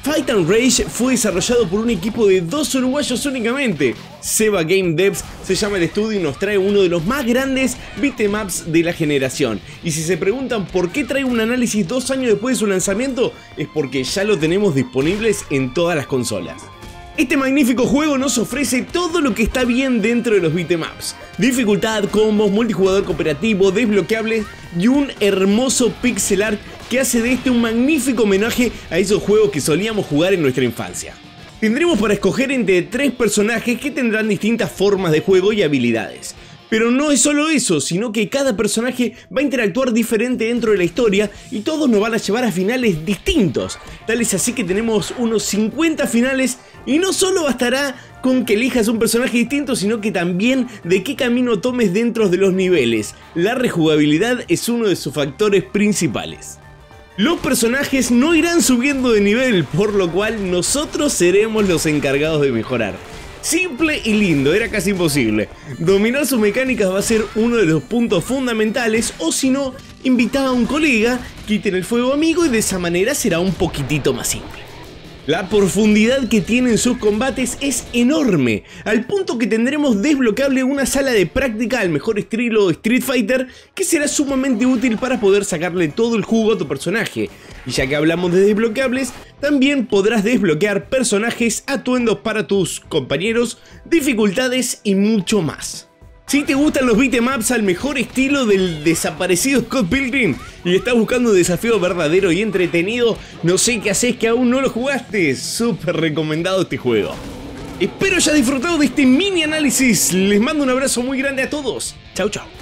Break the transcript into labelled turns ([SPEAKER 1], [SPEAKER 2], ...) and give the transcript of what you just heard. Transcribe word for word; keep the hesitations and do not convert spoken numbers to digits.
[SPEAKER 1] Fight and Rage fue desarrollado por un equipo de dos uruguayos únicamente. Seba Game Devs se llama el estudio y nos trae uno de los más grandes beat'em ups de la generación. Y si se preguntan por qué trae un análisis dos años después de su lanzamiento, es porque ya lo tenemos disponibles en todas las consolas. Este magnífico juego nos ofrece todo lo que está bien dentro de los beat'em ups: dificultad, combos, multijugador cooperativo, desbloqueables y un hermoso pixel art que hace de este un magnífico homenaje a esos juegos que solíamos jugar en nuestra infancia. Tendremos para escoger entre tres personajes que tendrán distintas formas de juego y habilidades. Pero no es solo eso, sino que cada personaje va a interactuar diferente dentro de la historia y todos nos van a llevar a finales distintos. Tal es así que tenemos unos cincuenta finales y no solo bastará con que elijas un personaje distinto, sino que también de qué camino tomes dentro de los niveles. La rejugabilidad es uno de sus factores principales. Los personajes no irán subiendo de nivel, por lo cual nosotros seremos los encargados de mejorar. Simple y lindo, era casi imposible. Dominar sus mecánicas va a ser uno de los puntos fundamentales, o si no, invitá a un colega, quiten el fuego amigo y de esa manera será un poquitito más simple. La profundidad que tienen sus combates es enorme, al punto que tendremos desbloqueable una sala de práctica al mejor estilo Street Fighter, que será sumamente útil para poder sacarle todo el jugo a tu personaje. Y ya que hablamos de desbloqueables, también podrás desbloquear personajes, atuendos para tus compañeros, dificultades y mucho más. Si te gustan los beat'em ups al mejor estilo del desaparecido Scott Pilgrim y estás buscando un desafío verdadero y entretenido, no sé qué haces que aún no lo jugaste, súper recomendado este juego. Espero hayas disfrutado de este mini análisis, les mando un abrazo muy grande a todos, chau chau.